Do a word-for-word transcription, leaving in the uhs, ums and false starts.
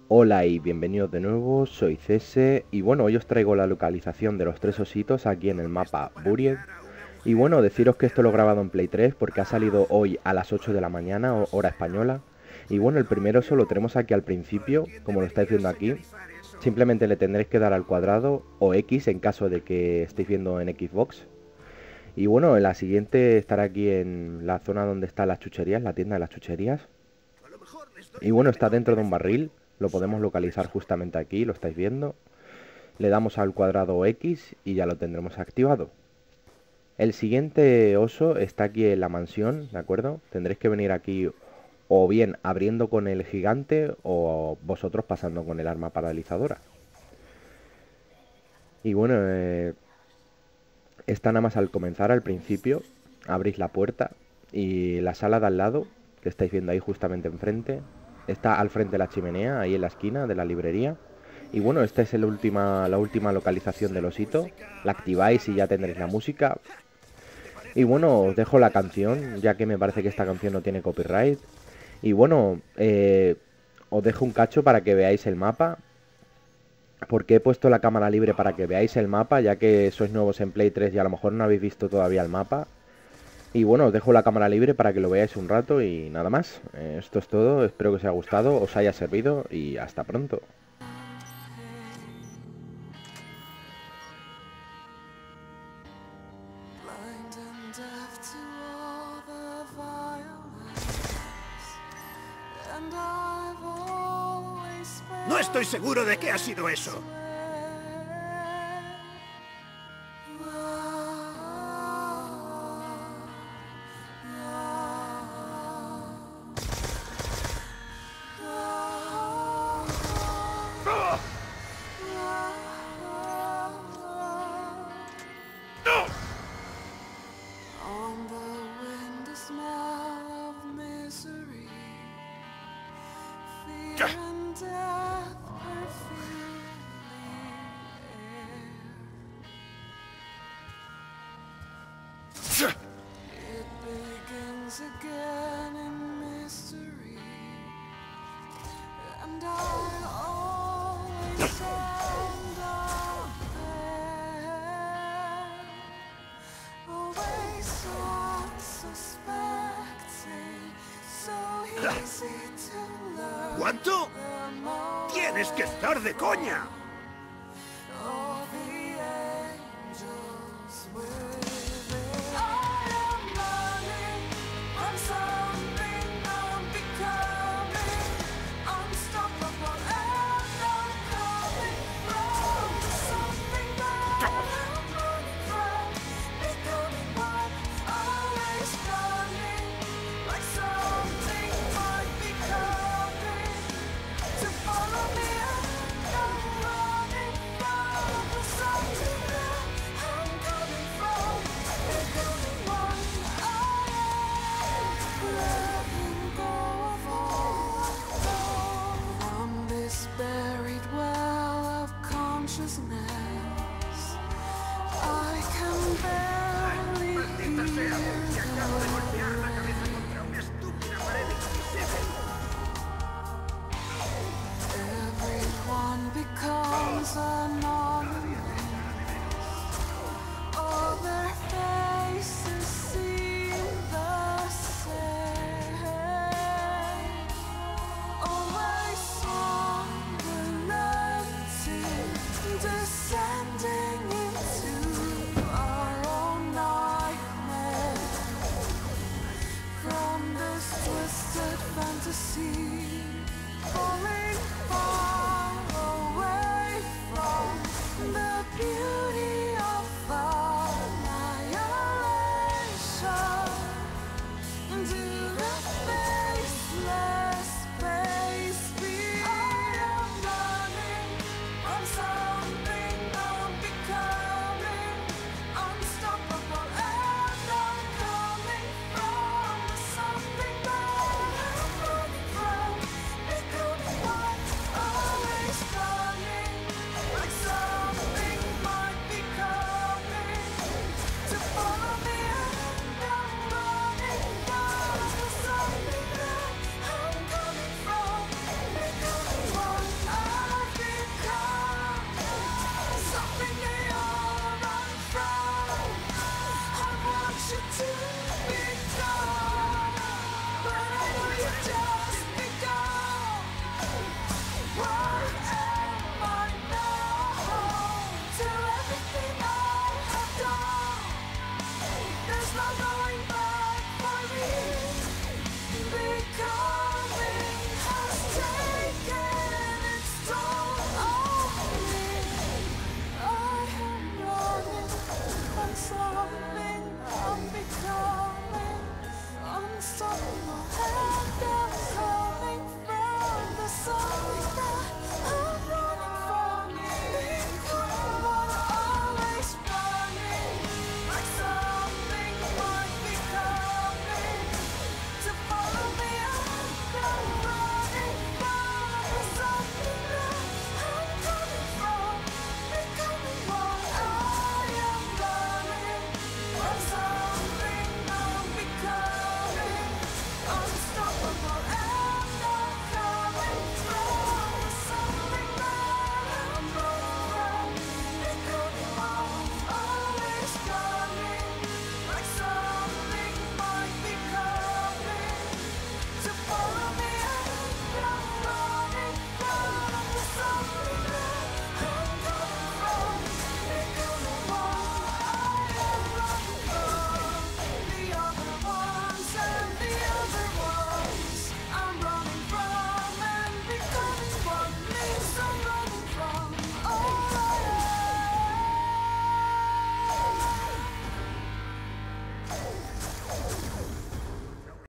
Hola y bienvenidos de nuevo, soy Cese y bueno, hoy os traigo la localización de los tres ositos aquí en el mapa Buried. Y bueno, deciros que esto lo he grabado en Play tres porque ha salido hoy a las ocho de la mañana, hora española. Y bueno, el primero oso lo tenemos aquí al principio, como lo estáis viendo aquí. Simplemente le tendréis que dar al cuadrado o X en caso de que estéis viendo en Xbox. Y bueno, en la siguiente estará aquí en la zona donde están las chucherías, la tienda de las chucherías. Y bueno, está dentro de un barril, lo podemos localizar justamente aquí, lo estáis viendo. Le damos al cuadrado X y ya lo tendremos activado. El siguiente oso está aquí en la mansión, ¿de acuerdo? Tendréis que venir aquí o bien abriendo con el gigante o vosotros pasando con el arma paralizadora. Y bueno, eh, está nada más al comenzar, al principio, abrís la puerta y la sala de al lado, que estáis viendo ahí justamente enfrente, está al frente de la chimenea, ahí en la esquina de la librería. Y bueno, esta es el última, la última localización del osito. La activáis y ya tendréis la música. Y bueno, os dejo la canción, ya que me parece que esta canción no tiene copyright. Y bueno, eh, os dejo un cacho para que veáis el mapa. Porque he puesto la cámara libre para que veáis el mapa, ya que sois nuevos en Play tres y a lo mejor no habéis visto todavía el mapa. Y bueno, os dejo la cámara libre para que lo veáis un rato y nada más. Eh, esto es todo, espero que os haya gustado, os haya servido y hasta pronto. No estoy seguro de qué ha sido eso. Again in mystery, and I always stand up there, always unsuspecting, so easy to learn. ¿Cuánto? Tienes que estar de coña.